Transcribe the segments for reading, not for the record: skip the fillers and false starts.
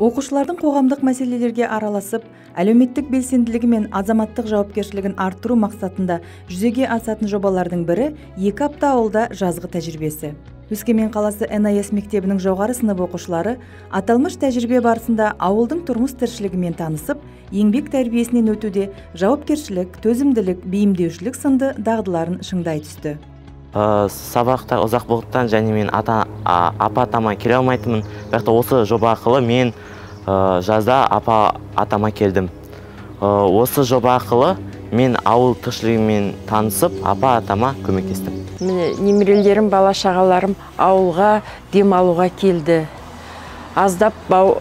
Окуучулардын коомдук маселелерге аралашып, әлеуметтик белсендилиги мен азаматтык жоопкерчилигин арттыруу максатында жүзеге асатын жобалардын бири 2 апта ауылда жазгы тажрыйбеси. Өскемен каласы НАС мектебинин жогору сынып окуучулары аталмыш тажрыйбе барысында ауылдың турмуш тиричилиги менен таанышып, еңбек тарбиесинен өтүүдө жоопкерчилик, төзүмдүүлүк, бейимдөөчүлүк сынды дагдыларын шыңдай түстү. Сабактар узак болгондуктан және мен апа-атама келе алмайтынмын. Бирок осы жоба аркылуу мен жазда апа-атама келдим. Осы жоба аркылуу мен ауыл тиричилигимен таанышып, апа-атама көмөктөстүм. Немерелерим, бала шагаларым ауылга дем алууга келди. Аздап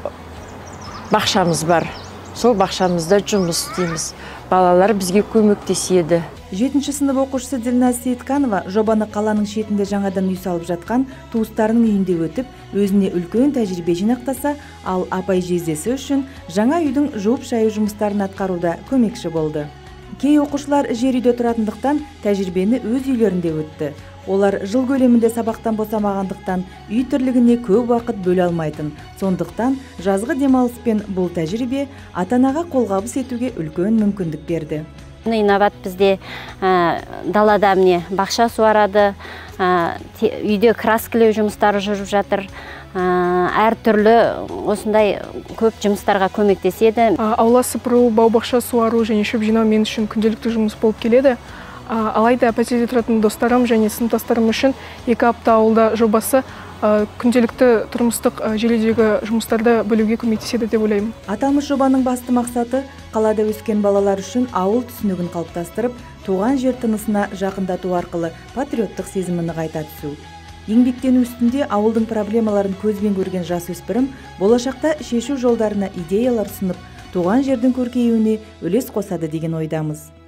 бакчамыз бар. Сол бакчамызда жумуш істеймиз. Балалар бизге көмөктөшөдү. 7 сынып окуучусу Дилназ Сейитканова жобаны каланын шетинде жаңадан үй салып жаткан туустарынын үйүндө өтүп, өзүнө үлкөн тажрыйбе жинактаса, ал апай-жездеси үчүн жаңа үйдүн жууп шайуу жумуштарын аткарууда көмөкчү болду. Кей окуучулар жер үйдө туратындыктан тажрыйбени өз үйлөрүндө өттү. Олар жыл көлеминде сабактан босамагандыктан үй тирлигине көп убакыт бөлө алмайтын. Сондуктан жазгы дем алыспен бул тажрыйбе ата-анага колгабыс этүүгө үлкөн мүмкүндүк берди. Инабат бізде далада бақша суарады, үйде краскілеу жұмыстары жүріп жатыр. Әр түрлі осындай көп жұмыстарға көмектеседі. Аула сыпыру, бау-бақша суару және шөп жинау мен үшін күнделікті жұмыс болып келеді. Алайда пәтерде тұратын достарым және сыныптастарым үшін 2 апта ауылда жобасы күнделікті тұрмыстық желідегі жұмыстарды бөлуге көмектеседі деп ойлаймын. Аталмыш жобаның басты мақсаты қалада өскен балалар үшін ауыл түсінігін қалыптастырып, туған жер тынысына жақындату арқылы патриоттық сезімін нығайта түсу. Еңбектену үстінде ауылдың проблемаларын көзбен көрген жасөспірім болашақта шешу жолдарына идеялар ұсынып, туған жердің көркеюіне үлес қосады деген ойдамыз.